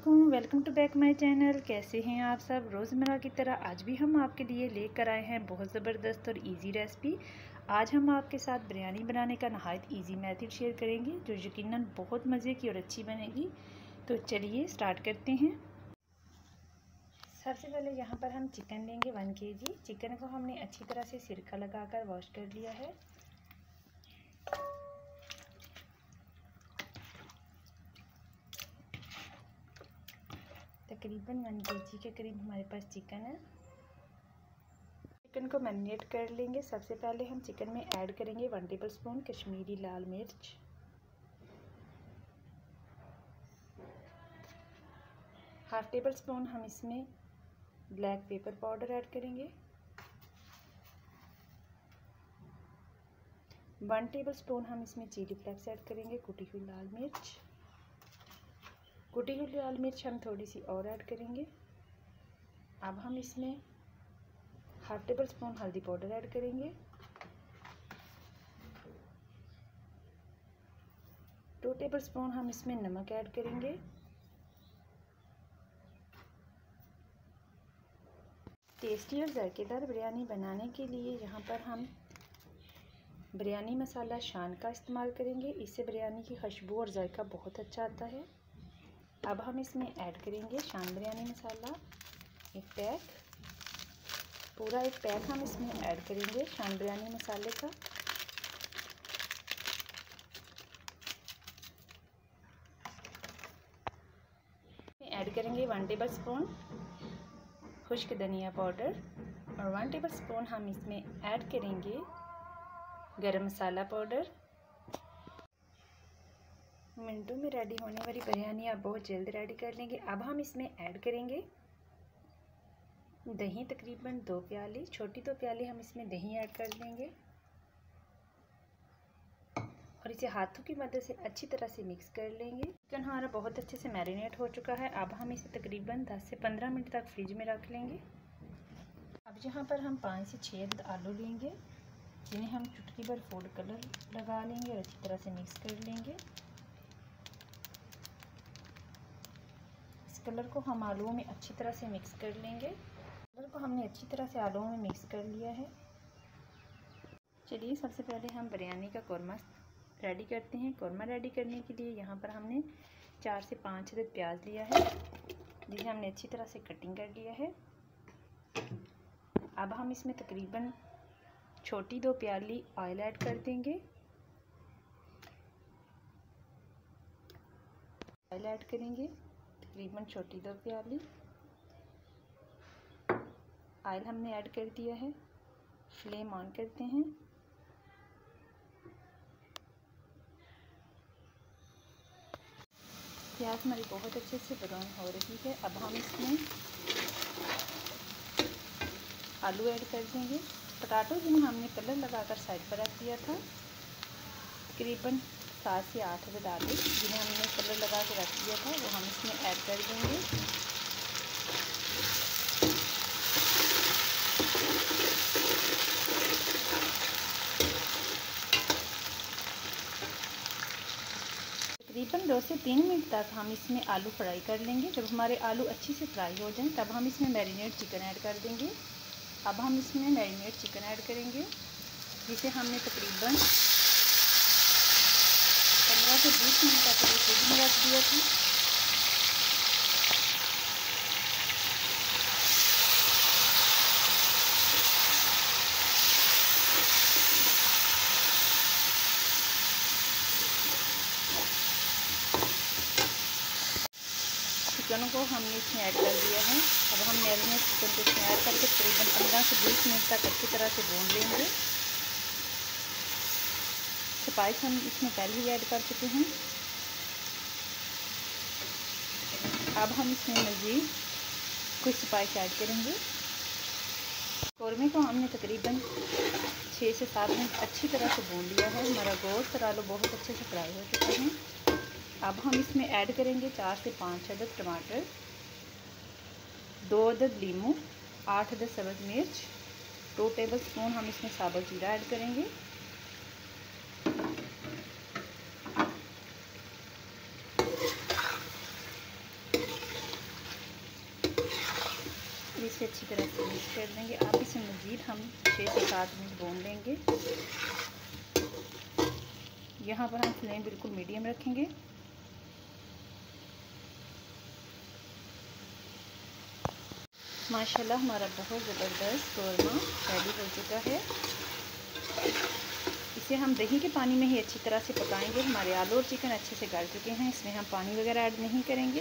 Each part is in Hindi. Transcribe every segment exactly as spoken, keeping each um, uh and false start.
अलैकुम, welcome to back my channel. कैसे हैं आप सब? रोज़मर्रा की तरह आज भी हम आपके लिए लेकर आए हैं बहुत ज़बरदस्त और इजी रेसिपी। आज हम आपके साथ बिरयानी बनाने का नहायत इजी मेथड शेयर करेंगे जो यकीनन बहुत मज़े की और अच्छी बनेगी। तो चलिए स्टार्ट करते हैं। सबसे पहले यहाँ पर हम चिकन लेंगे वन के जी। चिकन को हमने अच्छी तरह से सिरका लगाकर वॉश कर लिया है। तकरीबन वन के जी के करीब हमारे पास चिकन है। चिकन को मैरिनेट कर लेंगे। सबसे पहले हम चिकन में ऐड करेंगे वन टेबल स्पून कश्मीरी लाल मिर्च, हाफ टेबल स्पून हम इसमें ब्लैक पेपर पाउडर ऐड करेंगे, वन टेबल स्पून हम इसमें चिली फ्लेक्स ऐड करेंगे, कुटी हुई लाल मिर्च, कुटी हुई लाल मिर्च हम थोड़ी सी और ऐड करेंगे। अब हम इसमें हाफ टेबल स्पून हल्दी पाउडर ऐड करेंगे, टू टेबल स्पून हम इसमें नमक ऐड करेंगे, टेस्टी और जायकेदार बिरयानी बनाने के लिए यहाँ पर हम बिरयानी मसाला शान का इस्तेमाल करेंगे। इससे बिरयानी की खुशबू और जायका बहुत अच्छा आता है। अब हम इसमें ऐड करेंगे शान बिरयानी मसाला, एक पैक, पूरा एक पैक हम इसमें ऐड करेंगे शान बिरयानी मसाले का। ऐड करेंगे वन टेबल स्पून खुश्क धनिया पाउडर और वन टेबल स्पून हम इसमें ऐड करेंगे गरम मसाला पाउडर। मिनटों में रेडी होने वाली बिरयानी आप बहुत जल्द रेडी कर लेंगे। अब हम इसमें ऐड करेंगे दही, तकरीबन दो प्याली, छोटी दो प्याली हम इसमें दही ऐड कर देंगे और इसे हाथों की मदद से अच्छी तरह से मिक्स कर लेंगे। चिकन हमारा बहुत अच्छे से मैरिनेट हो चुका है। अब हम इसे तकरीबन दस से पंद्रह मिनट तक फ्रिज में रख लेंगे। अब यहाँ पर हम पाँच से छः आलू लेंगे जिन्हें हम चुटकी भर फूड कलर लगा लेंगे और अच्छी तरह से मिक्स कर लेंगे। इस कलर को हम आलूओं में अच्छी तरह से मिक्स कर लेंगे। कलर को हमने अच्छी तरह से आलूओं में मिक्स कर लिया है। चलिए सबसे पहले हम बिरयानी का कौरमा रेडी करते हैं। कौरमा रेडी करने के लिए यहाँ पर हमने चार से पाँच अदद प्याज लिया है जिसे हमने अच्छी तरह से कटिंग कर लिया है। अब हम इसमें तकरीबन छोटी दो प्याली ऑयल ऐड कर देंगे। ऑयल ऐड करेंगे तकरीबन छोटी दो प्याली। ऑयल हमने ऐड कर दिया है। फ्लेम ऑन करते हैं। प्याज हमारी बहुत अच्छे से ब्राउन हो रही है। अब हम इसमें आलू ऐड कर देंगे। पटाटो जिन्हें हमने कलर लगाकर साइड पर रख दिया था, तकरीबन सात से आठ अदद आलू जिन्हें हमने कलर लगा के रख दिया था वो हम इसमें ऐड कर देंगे। तकरीबन दो से तीन मिनट तक हम इसमें आलू फ्राई कर लेंगे। जब हमारे आलू अच्छी से फ्राई हो जाएं तब हम इसमें मैरिनेट चिकन ऐड कर देंगे। अब हम इसमें मैरिनेट चिकन ऐड करेंगे जिसे हमने तकरीबन पंद्रह से बीस मिनट तक फ्रिज में रख दिया था। चिकन को हमने इसमें ऐड कर दिया है। अब हम मैरिनेट चिकन को इसमें ऐड करके तकरीबन पंद्रह से बीस मिनट तक अच्छी तरह से भून लेंगे। स्पाइस हम इसमें पहले ही ऐड कर चुके हैं। अब हम इसमें मज़ीद कुछ स्पाइस ऐड करेंगे। कौरमे को हमने तकरीबन छः से सात मिनट अच्छी तरह से भून लिया है। हमारा गोश्त और आलू बहुत अच्छे से फ्राई हो चुके हैं। अब हम इसमें ऐड करेंगे चार से पाँच अदद टमाटर, दो अदद लीमू, आठ अदद सब्ज़ मिर्च, दो टेबल स्पून हम इसमें साबुत जीरा ऐड करेंगे। इसे अच्छी तरह से मिक्स कर देंगे। अब इसे मज़ीद हम छः से सात मिनट भून लेंगे। यहाँ पर हम फ्लेम बिल्कुल मीडियम रखेंगे। माशाल्लाह हमारा बहुत ज़बरदस्त कौरमा रेडी हो चुका है। इसे हम दही के पानी में ही अच्छी तरह से पकाएंगे। हमारे आलू और चिकन अच्छे से गल चुके हैं, इसमें हम पानी वगैरह ऐड नहीं करेंगे।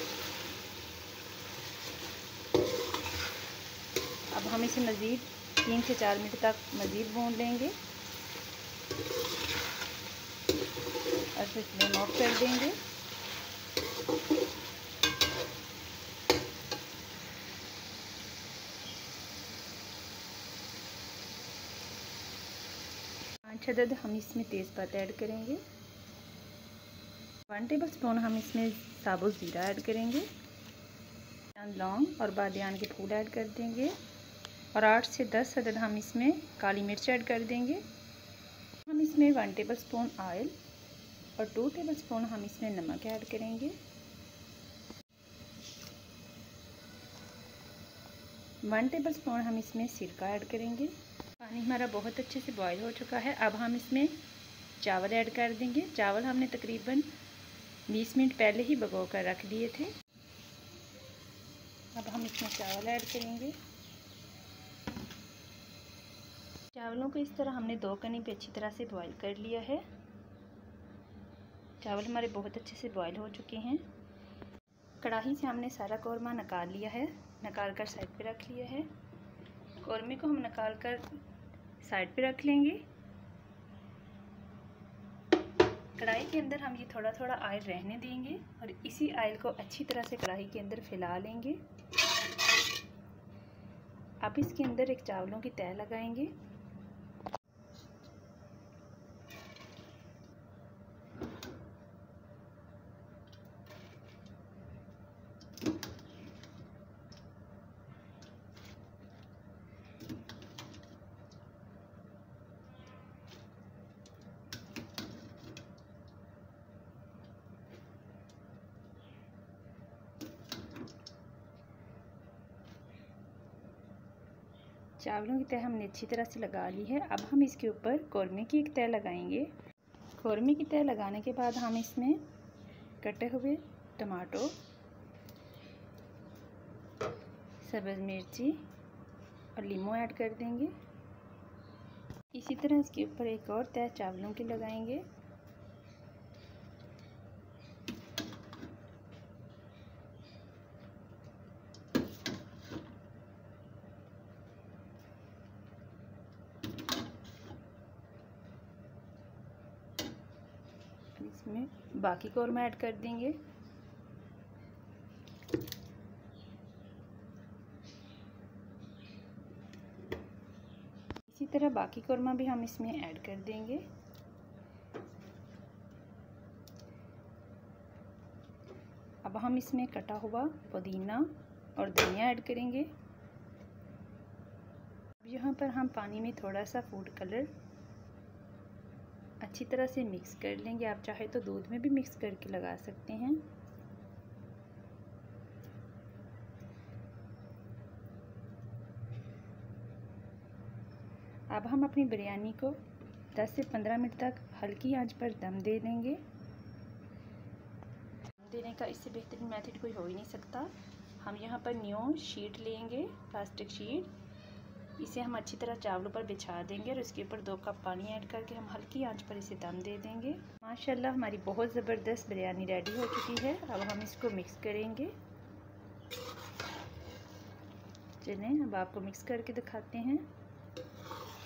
अब हम इसे मज़ीद तीन से चार मिनट तक मज़ीद भून लेंगे और फिर फ्लेम ऑफ कर देंगे। पाँच अदद हम इसमें तेज़पात ऐड करेंगे। वन टेबल स्पून हम इसमें साबुत ज़ीरा ऐड करेंगे। लौंग और बादियान के फूल ऐड कर देंगे और आठ से दस अदद हम इसमें काली मिर्च ऐड कर देंगे। हम इसमें वन टेबल स्पून ऑयल और टू टेबल स्पून हम इसमें नमक ऐड करेंगे। वन टेबल स्पून हम इसमें सिरका ऐड करेंगे। पानी हमारा बहुत अच्छे से बॉईल हो चुका है। अब हम इसमें चावल ऐड कर देंगे। चावल हमने तकरीबन बीस मिनट पहले ही भिगो कर रख दिए थे। अब हम इसमें चावल ऐड करेंगे। चावलों को इस तरह हमने दो कनी पे अच्छी तरह से बॉईल कर लिया है। चावल हमारे बहुत अच्छे से बॉईल हो चुके हैं। कढ़ाई से हमने सारा कौरमा निकाल लिया है, निकाल कर साइड पे रख लिया है। कौरमे को हम निकाल कर साइड पे रख लेंगे। कढ़ाई के अंदर हम ये थोड़ा थोड़ा ऑयल रहने देंगे और इसी ऑयल को अच्छी तरह से कढ़ाई के अंदर फैला लेंगे। अब इसके अंदर एक चावलों की तह लगाएंगे। चावलों की तह हमने अच्छी तरह से लगा ली है। अब हम इसके ऊपर कौरमे की एक तह लगाएंगे। कौरमे की तह लगाने के बाद हम इसमें कटे हुए टमाटो, सब्ज़ मिर्ची और लीमू ऐड कर देंगे। इसी तरह इसके ऊपर एक और तह चावलों की लगाएंगे। इसमें बाकी कौरमा ऐड कर देंगे। इसी तरह बाकी कौरमा भी हम इसमें ऐड कर देंगे। अब हम इसमें कटा हुआ पुदीना और धनिया ऐड करेंगे। यहाँ पर हम पानी में थोड़ा सा फूड कलर अच्छी तरह से मिक्स कर लेंगे। आप चाहे तो दूध में भी मिक्स करके लगा सकते हैं। अब हम अपनी बिरयानी को दस से पंद्रह मिनट तक हल्की आंच पर दम दे देंगे। दम देने का इससे बेहतरीन मेथड कोई हो ही नहीं सकता। हम यहाँ पर न्यू शीट लेंगे, प्लास्टिक शीट। इसे हम अच्छी तरह चावलों पर बिछा देंगे और इसके ऊपर दो कप पानी ऐड करके हम हल्की आंच पर इसे दम दे देंगे। माशाल्लाह हमारी बहुत ज़बरदस्त बिरयानी रेडी हो चुकी है। अब हम इसको मिक्स करेंगे। चलें अब आपको मिक्स करके दिखाते हैं।